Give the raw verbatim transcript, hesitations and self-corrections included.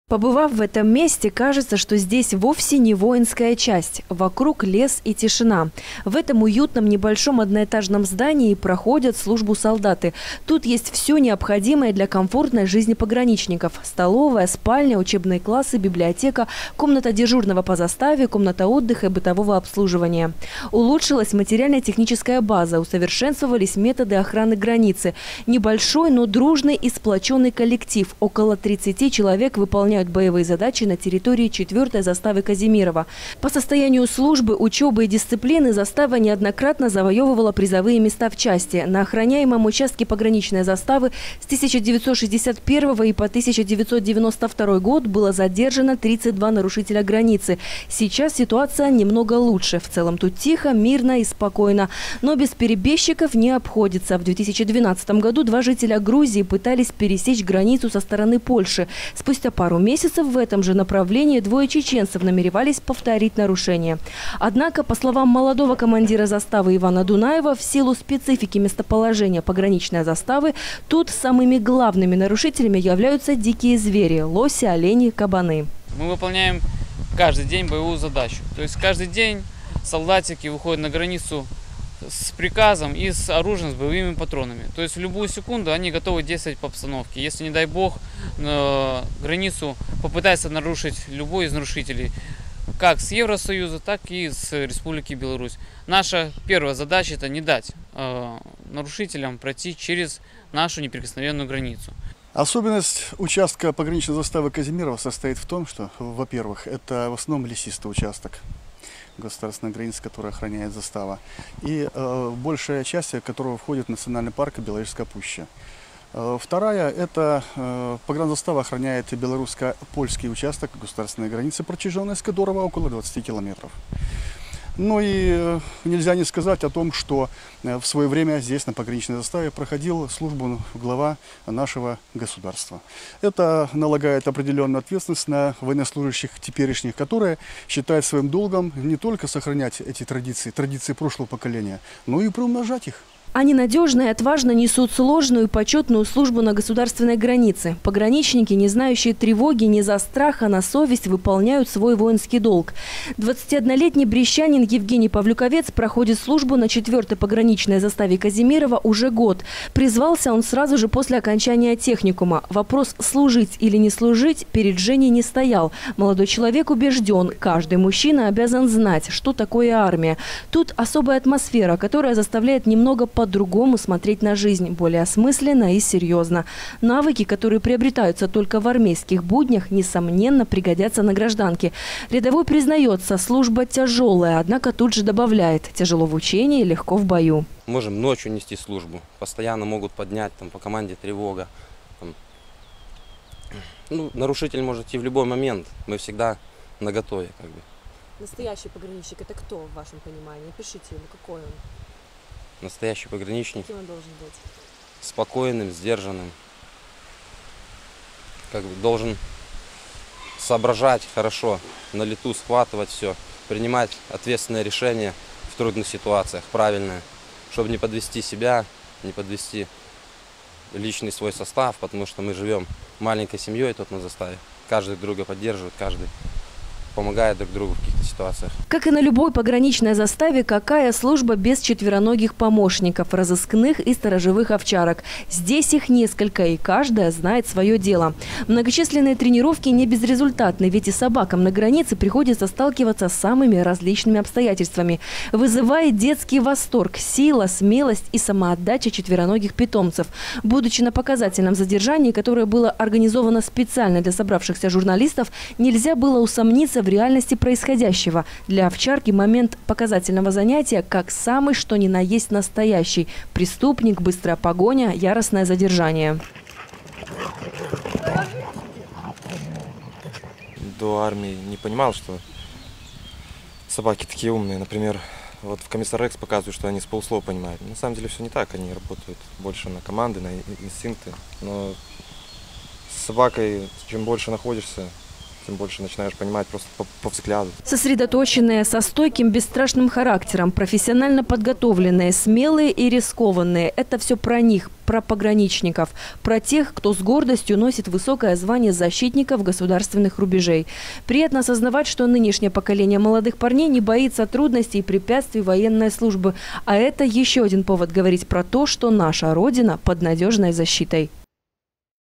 Побывав в этом месте, кажется, что здесь вовсе не воинская часть. Вокруг лес и тишина. В этом уютном небольшом одноэтажном здании проходят службу солдаты. Тут есть все необходимое для комфортной жизни пограничников. Столовая, спальня, учебные классы, библиотека, комната дежурного по заставе, комната отдыха и бытового обслуживания. Улучшилась материально-техническая база, усовершенствовались методы охраны границы. Небольшой, но дружный и сплоченный коллектив. Около тридцати человек выполняют боевые задачи на территории четвёртой заставы Казимирова. По состоянию службы, учебы и дисциплины застава неоднократно завоевывала призовые места в части. На охраняемом участке пограничной заставы с тысяча девятьсот шестьдесят первого и по тысяча девятьсот девяносто второй год было задержано тридцать два нарушителя границы. Сейчас ситуация немного лучше. В целом тут тихо, мирно и спокойно. Но без перебежчиков не обходится. В две тысячи двенадцатом году два жителя Грузии пытались пересечь границу со стороны Польши. Спустя пару месяцев месяцев в этом же направлении двое чеченцев намеревались повторить нарушение. Однако, по словам молодого командира заставы Ивана Дунаева, в силу специфики местоположения пограничной заставы, тут самыми главными нарушителями являются дикие звери – лоси, олени, кабаны. Мы выполняем каждый день боевую задачу. То есть каждый день солдатики выходят на границу с приказом и с оружием, с боевыми патронами. То есть в любую секунду они готовы действовать по обстановке. Если, не дай бог, э, границу попытается нарушить любой из нарушителей, как с Евросоюза, так и с Республики Беларусь. Наша первая задача – это не дать э, нарушителям пройти через нашу неприкосновенную границу. Особенность участка пограничной заставы Казимирова состоит в том, что, во-первых, это в основном лесистый участок государственной границы, которая охраняет застава, и э, большая часть которого входит в национальный парк Беловежская пуща. Э, вторая – это э, погранзастава охраняет белорусско-польский участок государственной границы, протяженность которого около двадцати километров. Ну и э, нельзя не сказать о том, что э, в свое время здесь, на пограничной заставе, проходил службу глава нашего государства. Это налагает определенную ответственность на военнослужащих теперешних, которые считают своим долгом не только сохранять эти традиции, традиции прошлого поколения, но и приумножать их. Они надежно и отважно несут сложную и почетную службу на государственной границе. Пограничники, не знающие тревоги ни за страх, а на совесть, выполняют свой воинский долг. двадцатиоднолетний брещанин Евгений Павлюковец проходит службу на четвёртой пограничной заставе Казимирова уже год. Призвался он сразу же после окончания техникума. Вопрос служить или не служить перед Женей не стоял. Молодой человек убежден, каждый мужчина обязан знать, что такое армия. Тут особая атмосфера, которая заставляет немного по-другому смотреть на жизнь, более осмысленно и серьезно. Навыки, которые приобретаются только в армейских буднях, несомненно пригодятся на гражданке. Рядовой признается, служба тяжелая, однако тут же добавляет: тяжело в учении, легко в бою. Можем ночью нести службу, постоянно могут поднять там, по команде тревога. Там. Ну, нарушитель может идти в любой момент, мы всегда наготове. Как бы. Настоящий пограничник – это кто в вашем понимании? Пишите ему, какой он. Настоящий пограничник. Каким он должен быть? Спокойным, сдержанным. Как бы должен соображать хорошо, на лету схватывать все, принимать ответственные решения в трудных ситуациях, правильные, чтобы не подвести себя, не подвести личный свой состав, потому что мы живем маленькой семьей тут на заставе. Каждый друга поддерживает, каждый помогает друг другу в каких-то ситуациях. Как и на любой пограничной заставе, какая служба без четвероногих помощников, разыскных и сторожевых овчарок. Здесь их несколько, и каждая знает свое дело. Многочисленные тренировки не безрезультатны, ведь и собакам на границе приходится сталкиваться с самыми различными обстоятельствами. Вызывает детский восторг, сила, смелость и самоотдача четвероногих питомцев. Будучи на показательном задержании, которое было организовано специально для собравшихся журналистов, нельзя было усомниться в реальности происходящего. Для овчарки момент показательного занятия как самый что ни на есть настоящий. Преступник, быстрая погоня, яростное задержание. До армии не понимал, что собаки такие умные. Например, вот в Комиссар-Рекс показывают, что они с полуслова понимают. На самом деле все не так. Они работают больше на команды, на инстинкты. Но с собакой, чем больше находишься, тем больше начинаешь понимать просто по, по взгляду. Сосредоточенные, со стойким, бесстрашным характером, профессионально подготовленные, смелые и рискованные – это все про них, про пограничников, про тех, кто с гордостью носит высокое звание защитников государственных рубежей. Приятно осознавать, что нынешнее поколение молодых парней не боится трудностей и препятствий военной службы. А это еще один повод говорить про то, что наша Родина под надежной защитой.